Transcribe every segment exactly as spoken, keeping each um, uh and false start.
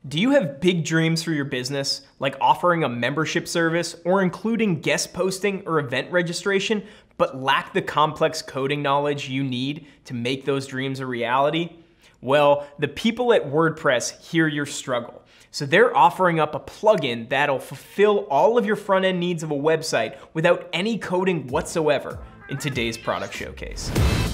Do you have big dreams for your business, like offering a membership service or including guest posting or event registration, but lack the complex coding knowledge you need to make those dreams a reality? Well, the people at WordPress hear your struggle. So they're offering up a plugin that'll fulfill all of your front-end needs of a website without any coding whatsoever in today's product showcase.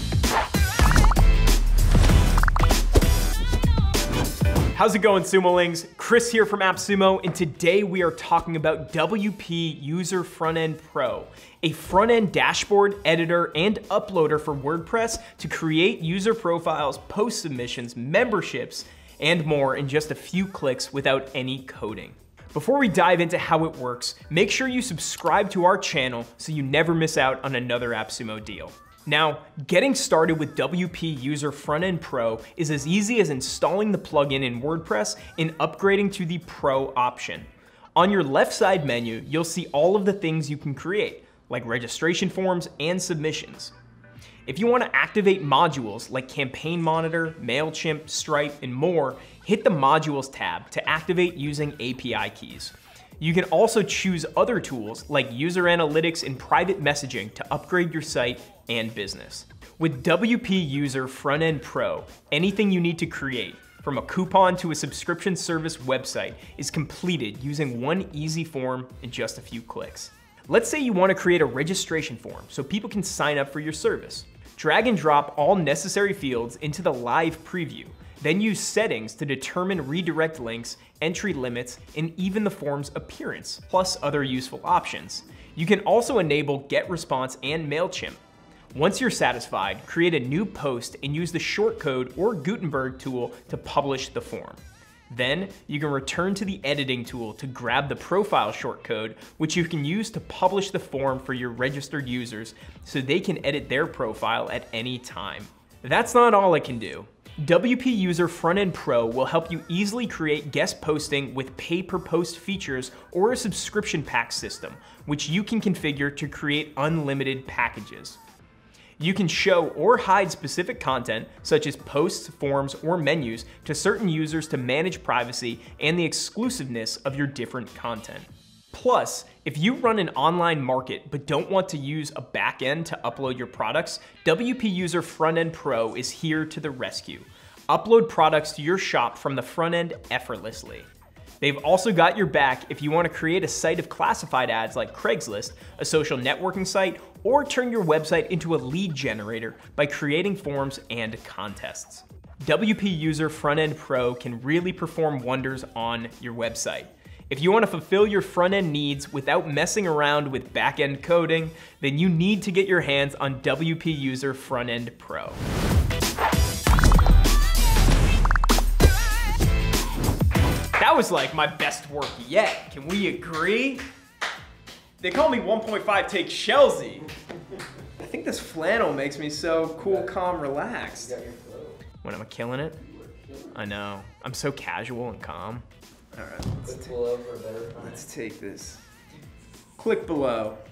How's it going, Sumolings? Chris here from AppSumo, and today we are talking about W P User Frontend Pro, a front-end dashboard, editor, and uploader for WordPress to create user profiles, post submissions, memberships, and more in just a few clicks without any coding. Before we dive into how it works, make sure you subscribe to our channel so you never miss out on another AppSumo deal. Now, getting started with W P User Frontend Pro is as easy as installing the plugin in WordPress and upgrading to the Pro option. On your left side menu, you'll see all of the things you can create, like registration forms and submissions. If you want to activate modules like Campaign Monitor, MailChimp, Stripe, and more, hit the Modules tab to activate using A P I keys. You can also choose other tools like user analytics and private messaging to upgrade your site and business. With W P User Frontend Pro, anything you need to create, from a coupon to a subscription service website, is completed using one easy form in just a few clicks. Let's say you want to create a registration form so people can sign up for your service. Drag and drop all necessary fields into the live preview. Then use settings to determine redirect links, entry limits, and even the form's appearance, plus other useful options. You can also enable GetResponse and MailChimp. Once you're satisfied, create a new post and use the shortcode or Gutenberg tool to publish the form. Then, you can return to the editing tool to grab the profile shortcode, which you can use to publish the form for your registered users so they can edit their profile at any time. That's not all it can do. W P User Frontend Pro will help you easily create guest posting with pay-per-post features or a subscription pack system, which you can configure to create unlimited packages. You can show or hide specific content, such as posts, forms, or menus, to certain users to manage privacy and the exclusiveness of your different content. Plus, if you run an online market but don't want to use a backend to upload your products, W P User Frontend Pro is here to the rescue. Upload products to your shop from the front end effortlessly. They've also got your back if you want to create a site of classified ads like Craigslist, a social networking site, or turn your website into a lead generator by creating forms and contests. W P User Frontend Pro can really perform wonders on your website. If you want to fulfill your front-end needs without messing around with back-end coding, then you need to get your hands on W P User Frontend Pro. That was like my best work yet. Can we agree? They call me one point five take Shellzy. I think this flannel makes me so cool, calm, relaxed. When I'm killing it? I know. I'm so casual and calm. All right, let's, let's take this. Click below.